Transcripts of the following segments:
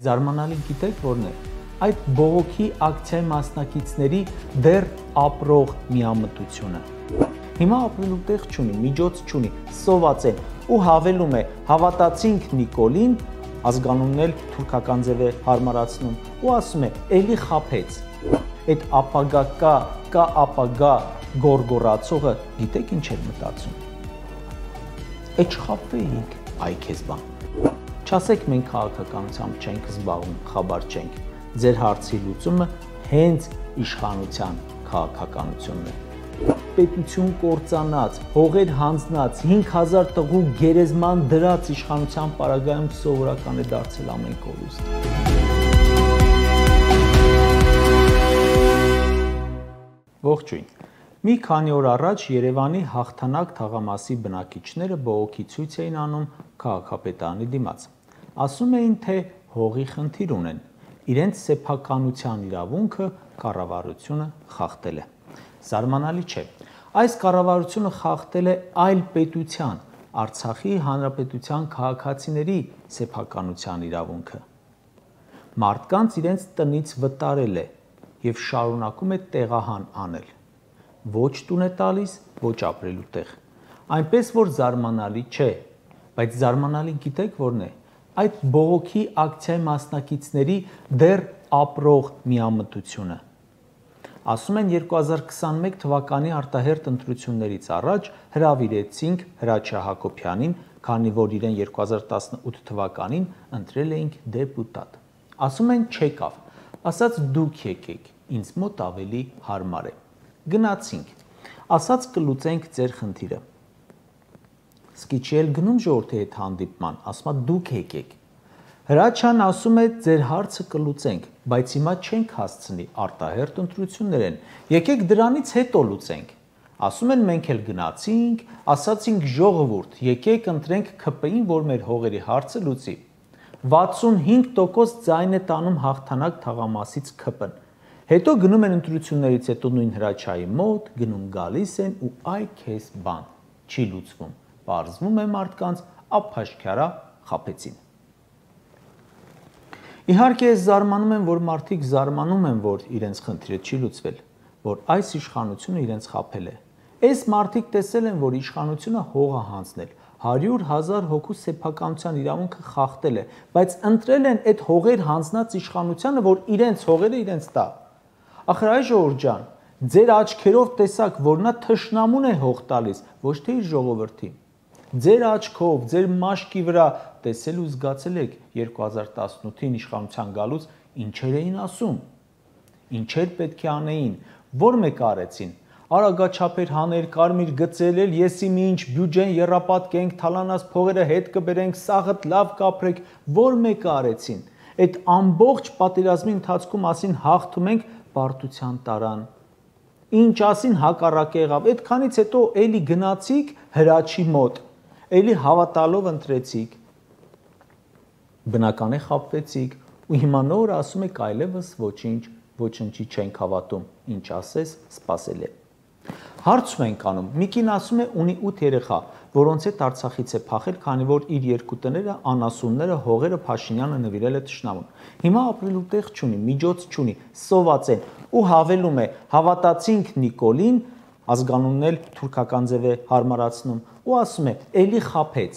Զարմանալի գիտեք որն է։ Այդ բողոքի ակցիայի մասնակիցների դեռ ապրող միամտությունը։ Հիմա ապրելու տեղ չունի, միջոց չունի, սոված են ու հավելում է հավատացինք Նիկոլին, ազգանունն էլ թուրքական ձև է հարմարացնում ու ասում է էլի խափեց։ Այդ ապագա կա ապագա գորգորացողը գիտեք ինչ էր մտածում։ Այդ չխափվեինք, այ քեզ բան։ Չասեք մենք քաղաքականությամբ չենք զբաղվում, խաբար չենք։ Ձեր հարցի լուծումը հենց իշխանության քաղաքականությունն է։ Պետություն կործանած, հողեր հանձնած, 5000 տղու գերեզման դրած իշխանության պարագայում սովորական է դարձել ամեն կորուստ։ Ողջույն։ Մի քանի օր առաջ Երևանի հաղթանակ թաղամասի բնակիչները բողոքի ցույց էին անում քաղաքապետարանի դիմաց։ Ասում էին, թե հողի խնդիր ունեն, իրենց սեփականության իրավունքը կառավարությունը խախտել է։ Զարմանալի չէ, այս կառավարությունը խախտել է այլ պետության, Արցախի հանրապետության քաղաքացիների սեփականության իրավունքը։ Մարդկանց իրենց տնից վտարել է եւ շարունակում է տեղահան անել։ Ոչ տուն է տալիս, ոչ ապրելու տեղ։ Այնպես որ զարմանալի չէ, բայց զարմանալի գիտեք որն է։ Այդ բողոքի ակցիայի մասնակիցների դեռ ապրող միամտությունը։ Ասում են 2021 թվականի արտահերթ ընտրություններից առաջ հրավիրեցինք Հրաչյա Հակոբյանին, քանի որ իրեն 2018 թվականին ընտրել էինք դեպուտատ։ Ասում են չեկավ, ասաց դուք եկեք, ինձ մոտ ավելի հարմար է։ Գնացինք, ասաց կլուծենք ձեր խնդիրը։ Սկիչի էլ գնում ժողովրդի հետ հանդիպման, ասում է դուք եկեք։ Հրաչյան ասում է ձեր հարցը կլուծենք, բայց հիմա չենք հասցնի, արտահերթ ընտրություններ են, եկեք դրանից հետո լուծենք։ Ասում են մենք էլ գնացինք, ասացինք ժողովուրդ, եկեք ընտրենք ՔՊ-ին, որ մեր հողերի հարցը լուծի։ 65% ձայն է տանում հաղթանակ թաղամասից ՔՊ-ն։ Հետո գնում են ընտրություններից հետո նույն Հրաչյայի մոտ, գնում գալիս են ու այ քեզ բան, չի լուծվում, պարզվում է մարդկանց ափաշքարա խափեցին։ Իհարկե ես զարմանում եմ, որ մարդիկ զարմանում են, որ իրենց խնդիրը չի լուծվել, որ այս իշխանությունը իրենց խափել է։ Այս մարդիկ տեսել են, որ իշխանությունը հող է հանձնել, 100,000 հոգու սեփականության իրավունքը խախտել է, բայց ընտրել են այդ հողեր հանձնած իշխանությանը, որ իրենց հողերը իրենց տա։ Ախր այ ժողովուրդ ջան, ձեր աչքերով տեսաք, որ նա թշնամուն է հող տալիս, ոչ թե իր ժողովրդի։ Ձեր աչքով, ձեր մաշկի վրա տեսել ու զգացել եք 2018-ին իշխանության գալուց ինչեր էին ասում, ինչեր պետք է անեին, որ մեկը արեցին, արագաչափեր հաներ, կարմիր գծել էլ, եսի մի ինչ բյուջեն եռապատկենք, թալանած փողերը հետ կբերենք, սաղդ լավ կապրեք, որ մեկը արեցին։ Այդ ամբողջ պատերազմի ընթացքում ասին հաղթում ենք, պարտության տարան։ Ինչ ասին հակառակը եղավ, այդքանից հետո էլի գնացիք Հրաչի մոտ, էլի հավատալով ընտրեցիք, բնական է խափվեցիք ու հիմա նոր ասում եք այլևս ոչինչ, ոչնչի չենք հավատում, ինչ ասես սпасել է։ Հարցում ենք անում, մի կին ասում է ունի 8 երեխա, որոնց հետ Արցախից է փախել, քանի որ իր երկու տները, անասունները, հողերը Փաշինյանը նվիրել է թշնամուն։ Հիմա ապրելու տեղ չունի, միջոց չունի, սոված են ու հավելում է հավատացինք Նիկոլին, ազգանունն էլ թուրքական ձև է հարմարացնում ու ասում է էլի խափեց։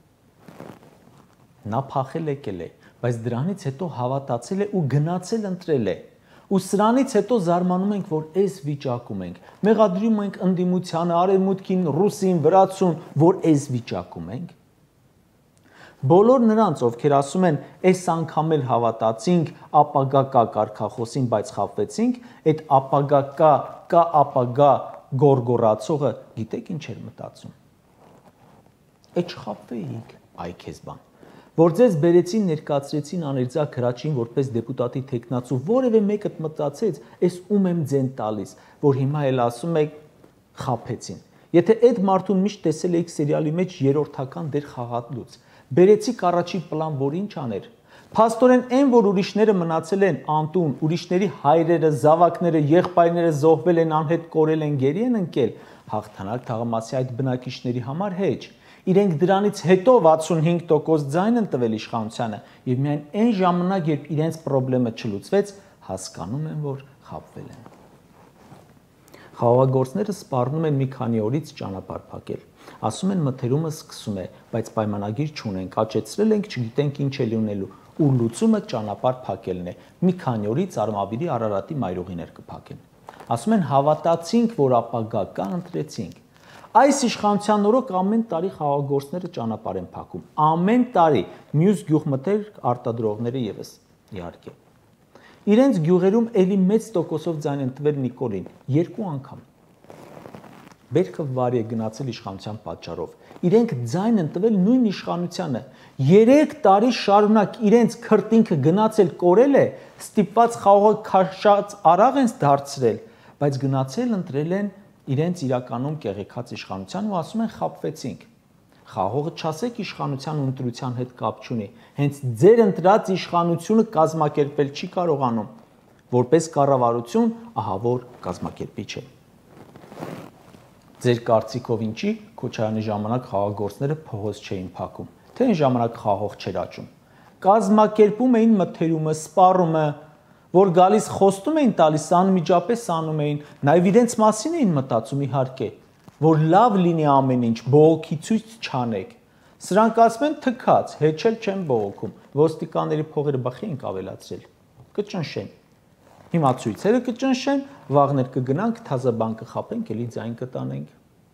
Նա փախել եկել է, բայց դրանից հետո հավատացել է ու գնացել ընտրել է։ Ու սրանից հետո զարմանում ենք, որ այս վիճակում ենք, մեղադրում ենք ընդդիմությանը, արևմուտքին, ռուսին, վրացուն, որ այս վիճակում ենք։ Բոլոր նրանց, ովքեր ասում են, այս անգամ էլ հավատացինք, ապագա կա կարգախոսին, բայց խափվեցինք, այդ ապագա կա ապագա գորգորացողը, գիտեք ինչ էր մտածում։ Այդ չխափվեինք, այ քեզ բան։ Որ ձեզ բերեցին, ներկայացրեցին աներձակ Հրաչին որպես դեպուտատի թեկնածու, որևէ մեկը մտածեց, այս ում եմ ձեն տալիս, որ հիմա էլ ասում եք խափեցին։ Եթե այդ մարդուն միշտ տեսել եք սերիալի մեջ երրորդական դեր խաղալուց, բերեցիք առաջի պլան, որ ինչ աներ։ Փաստորեն այն, որ ուրիշները մնացել են անտուն, ուրիշների հայրերը, զավակները, եղբայրները զոհվել են, անհետ կորել են, գերի են ընկել, հաղթանակ թաղամասի այդ բնակիչների համար հեչ։ Իրենք դրանից հետո 65% ձայն են տվել իշխանությանը եւ միայն այն ժամանակ, երբ իրենց խնդրը չլուծվեց, հասկանում են, որ խաբվել են։ Խաղաղագործները սպառնում են մի քանի օրից ճանապարհ փակել։ Ասում են մթերումը սկսում է, բայց պայմանագիր չունենք, աճեցրել ենք, չգիտենք ինչ է լինելու, ու լուծումը ճանապարհ փակելն է։ Մի քանի օրից Արմավիրի Արարատի մայրուղիներ կփակեն։ Ասում են հավատացինք, որ ապագա կա, ընտրեցինք։ Այս իշխանության օրոք ամեն տարի խաղաղագործները ճանապարհ են փակում։ Ամեն տարի մյուս գյուղմթեր արտադրողները եւս իհարկե։ Իրենց գյուղերում էլի մեծ տոկոսով ձայն են տվել Նիկոլին 2 անգամ։ Բերքը վարի է գնացել իշխանության պատճառով։ Իրենք ձայն են տվել նույն իշխանությանը։ 3 տարի շարունակ իրենց քրտինքը գնացել կորել է, ստիպված խաղողը քաշած արաղ են դարձրել, բայց գնացել ընտրել են իրենց իրականում կեղեքած իշխանության ու ասում են խաբվեցինք։ Խաղողը չասեք իշխանության ու ընտրության հետ կապ չունի, հենց ձեր ընտրած իշխանությունը կազմակերպել չի կարողանում, որպես կառավարություն, ահա որ կազմակերպիչ է։ Ձեր կարծիքով ինչի Քոչարյանի ժամանակ խաղաղագործները փողոց չէին փակում, թե այն ժամանակ խաղող չէր աճում։ Կազմակերպում էին մթերումը, սպառումը, որ գալիս խոստում էին տալիս, անմիջապես անում էին, նաև իրենց մասին էին մտածում իհարկե, որ լավ լինի ամեն ինչ, բողոքի ցույց չանեք։ Սրանք ասում են թքած, հեչել չեն բողոքում, ոստիկանների փողերը բախի ենք ավելացրել, կճնշեն։ Հիմա ցույցերը կճնշեն, վաղներ կգնանք, թազաբան կխապենք, էլի ձայն կտանենք։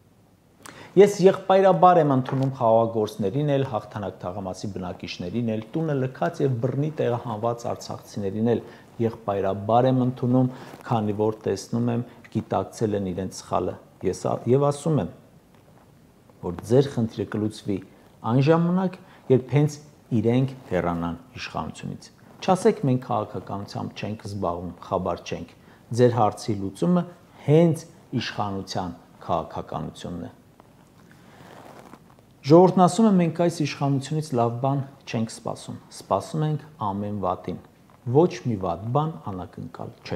Ես եղբայրաբար եմ ընդունում խաղաղագործներին էլ, հաղթանակ թաղամասի բնակիչներին էլ, տունը լքած եւ բռնի տեղահանված արցախցիներին էլ եղբայրաբար եմ ընդունում, քանի որ տեսնում եմ գիտակցել են իրենց սխալը։ Եվ ասում եմ, որ ձեր խնդիրը կլուծվի այն ժամանակ, երբ հենց իրենք հեռանան իշխանությունից։ Չասեք մենք քաղաքականությամբ չենք զբաղվում, խաբար չենք։ Ձեր հարցի լուծումը հենց իշխանության քաղաքականությունն է։ Ժողովուրդն ասում է մենք այս իշխանությունից լավ բան չենք սպասում, սպասում ենք ամեն վատին, ոչ մի վատ բան անակնկալ չէ։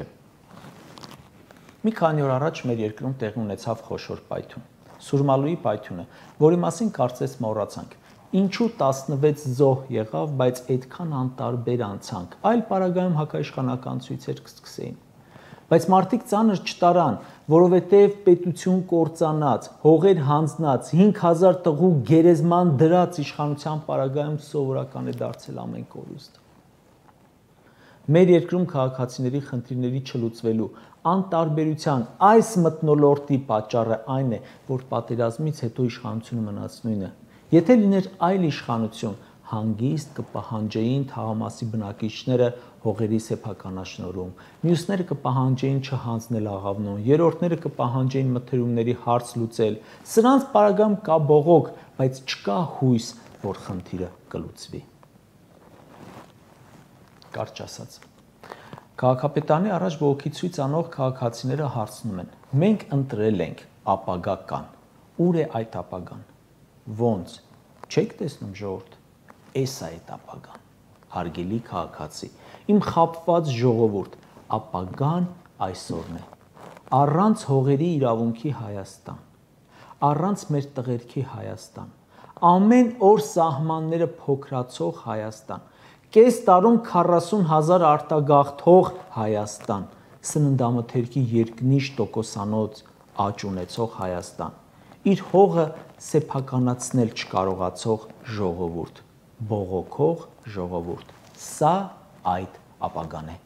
Մի քանի օր առաջ մեր երկրում տեղի ունեցավ խոշոր պայթյուն, Սուրմալուի պայթյունը, որի մասին կարծես մոռացանք։ Ինչու 16 զոհ եղավ, բայց այդքան անտարբեր անցանք, այլ պարագայում հակաիշխանական ցույցեր կսկսեին։ Բայց մարդիկ ծանր չտարան, որովհետև պետություն կործանած, հողեր հանձնած, 5000 տղու գերեզման դրած իշխանության պարագայում սովորական է դարձել ամեն կորուստ։ Մեր երկրում քաղաքացիների խնդիրների չլուծվելու անտարբերության այս մթնոլորտի պատճառը այն է, որ պատերազմից հետո իշխանությունը մնաց նույնը։ Եթե լիներ այլ իշխանություն, հանգիստ կպահանջեին թաղամասի բնակիչները հողերի սեփականաշնորհում, մյուսները կպահանջեին չհանձնել աղավնոն, երրորդները կպահանջեին մթերումների հարց լուծել։ Սրանց պարագայում կա բողոք, բայց չկա հույս, որ խնդիրը կլուծվի։ Կարճ ասած, քաղաքապետարանի առաջ բողոքի ցույց անող քաղաքացիները հարցնում են. մենք ընտրել ենք, ապագա կան, ուր է այդ ապագան, ոնց, չեք տեսնում ժողովուրդ, էս է այդ ապագան, հարգելի քաղաքացի, իմ խաբված ժողովուրդ, ապագան այսօրն է, առանց հողերի իրավունքի Հայաստան, առանց մեր տղերքի Հայաստան, ամեն օր սահմանները փոքրացող Հայաստան, կես տարում 40,000 արտագաղթող Հայաստան, սննդամթերքի երկնիշ տոկոսանոց աճ ունեցող Հայաստան, իր հողը սեփականացնել չկարողացող ժողովուրդ, բողոքող ժողովուրդ, սա այդ ապագան է։